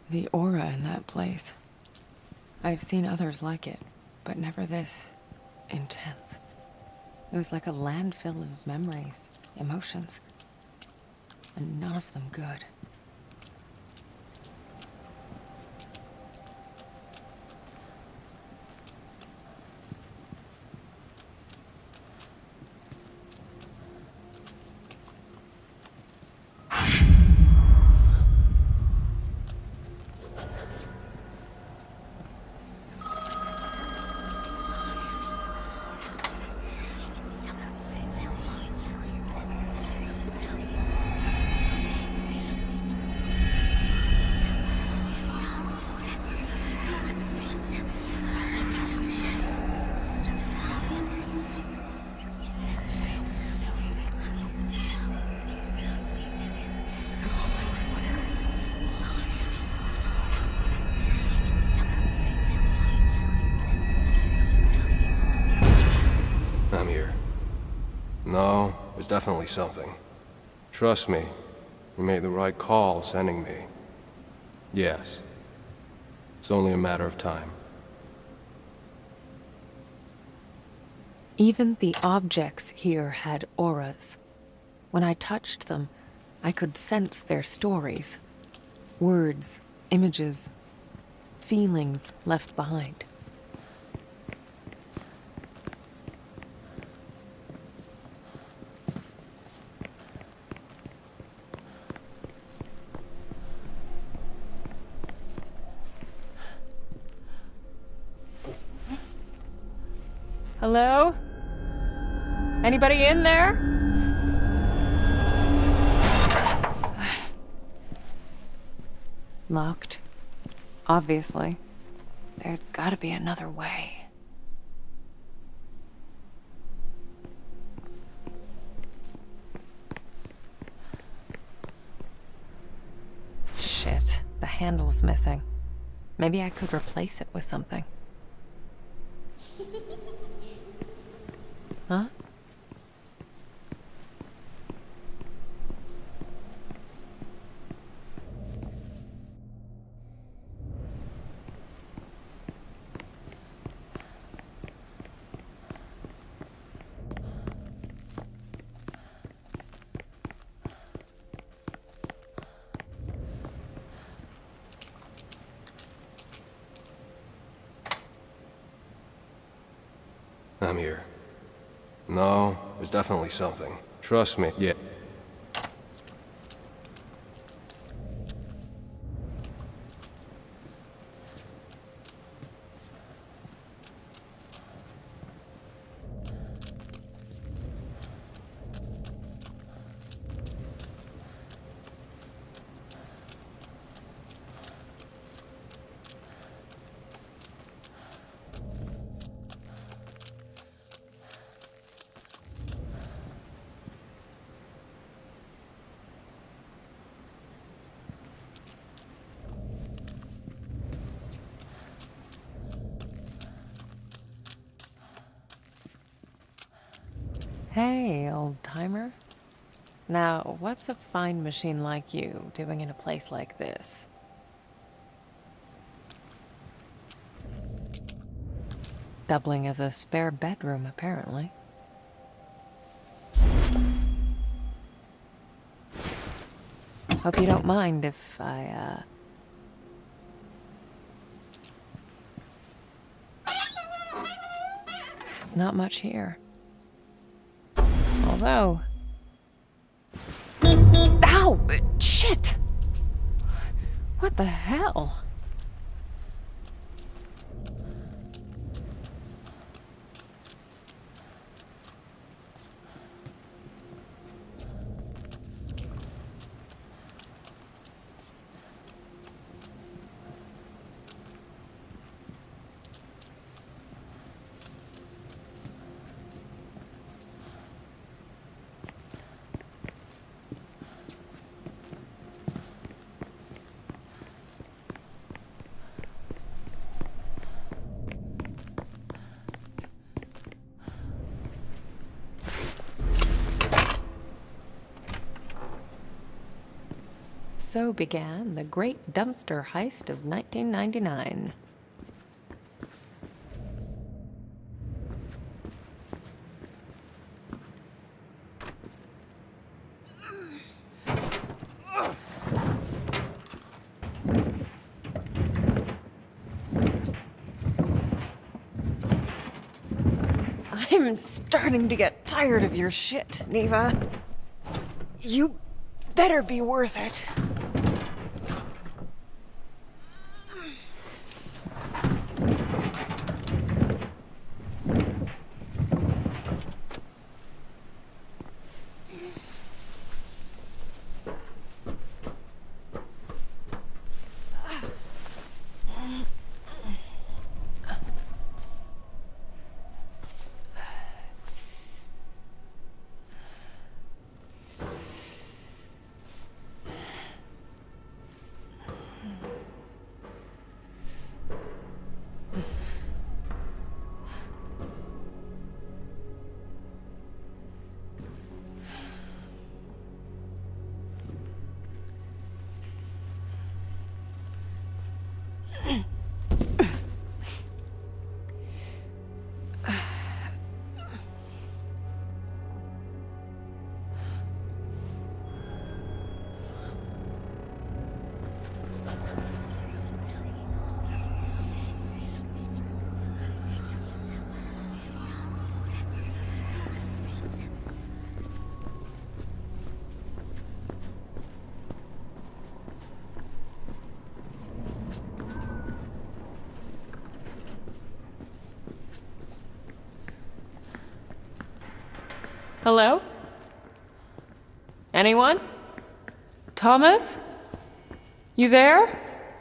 The aura in that place. I've seen others like it, but never this intense. It was like a landfill of memories, emotions, and none of them good. I'm here. No, there's definitely something. Trust me, you made the right call sending me. Yes. It's only a matter of time. Even the objects here had auras. When I touched them, I could sense their stories. Words, images, feelings left behind. Hello? Anybody in there? Locked. Obviously. There's gotta be another way. Shit, the handle's missing. Maybe I could replace it with something. Huh? I'm here. No, there's definitely something. Trust me, yeah. Hey, old-timer. Now, what's a fine machine like you doing in a place like this? Doubling as a spare bedroom, apparently. Hope you don't mind if I, Not much here. Although... Ow! Shit! What the hell? so began the great dumpster heist of 1999. I'm starting to get tired of your shit, Neva. You better be worth it. Hello? Anyone? Thomas? You there?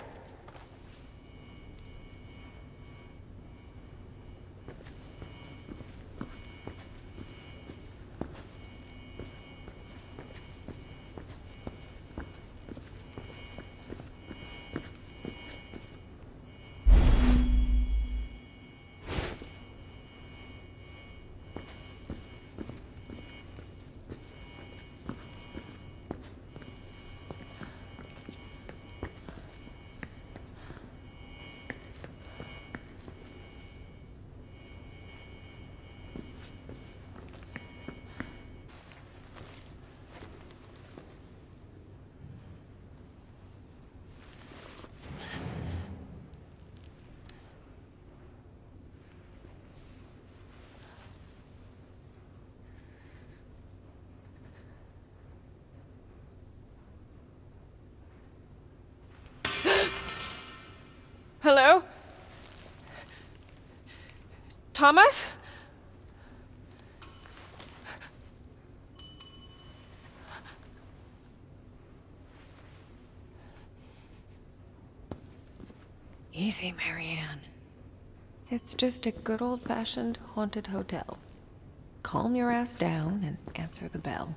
Hello? Thomas? Easy, Marianne. It's just a good old-fashioned haunted hotel. Calm your ass down and answer the bell.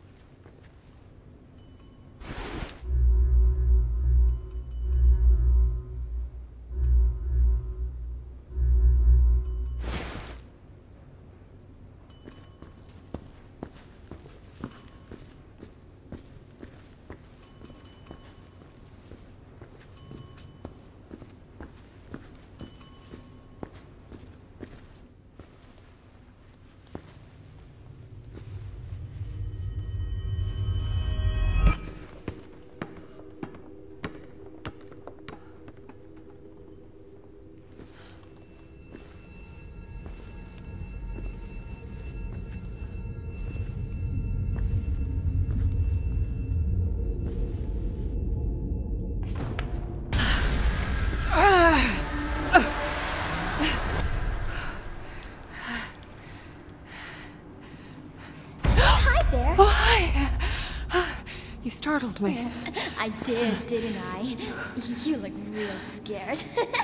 You startled me. I did, didn't I? You look real scared.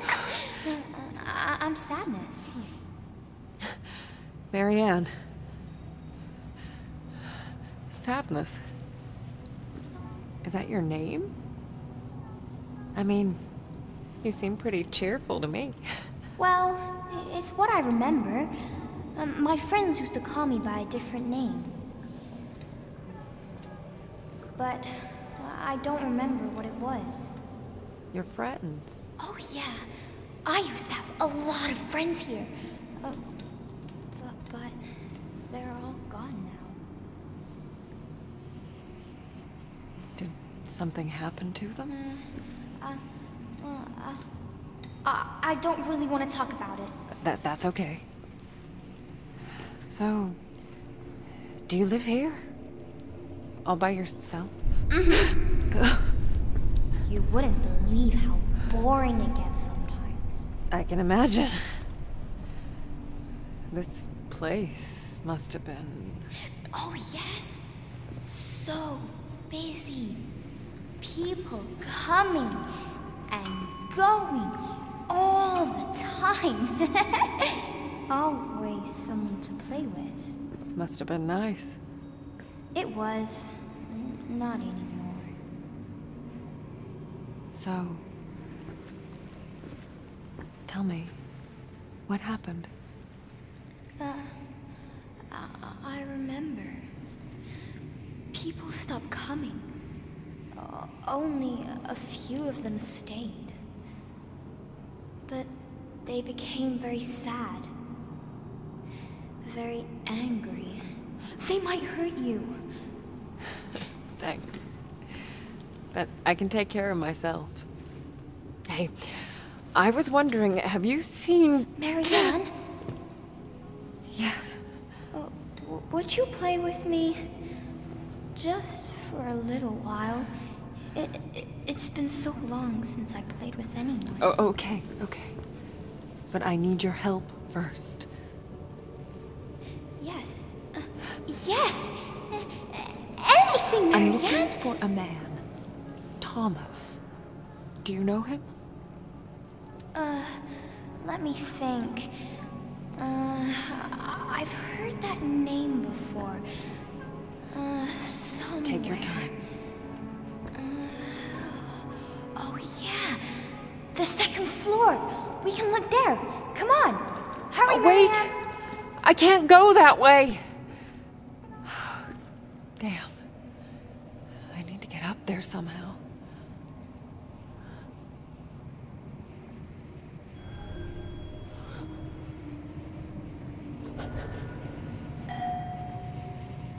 I'm Sadness. Marianne. Sadness. Is that your name? I mean, you seem pretty cheerful to me. Well, it's what I remember. My friends used to call me by a different name. But I I don't remember what it was. Your friends. Oh yeah, I used to have a lot of friends here. But they're all gone now. Did something happen to them? I don't really want to talk about it. That's okay. So, do you live here? All by yourself? You wouldn't believe how boring it gets sometimes. I can imagine. This place must have been... Oh yes, so busy. People coming and going all the time. Always someone to play with. Must have been nice. It was. Not anymore. So... Tell me, what happened? I remember. People stopped coming. Only a few of them stayed. But they became very sad. Very angry. They might hurt you. Thanks. But I can take care of myself. Hey, I was wondering, have you seen... Marianne? Yes. Would you play with me? Just for a little while. It's been so long since I played with anyone. Oh, okay. But I need your help first. Yes. Yes! Anything, I'm Marianne! looking for a man. Thomas. Do you know him? Let me think. I've heard that name before. Somewhere. Take your time. Oh yeah! The second floor! We can look there! Come on! Hurry, Wait! Marianne. I can't go that way! Damn. I need to get up there somehow.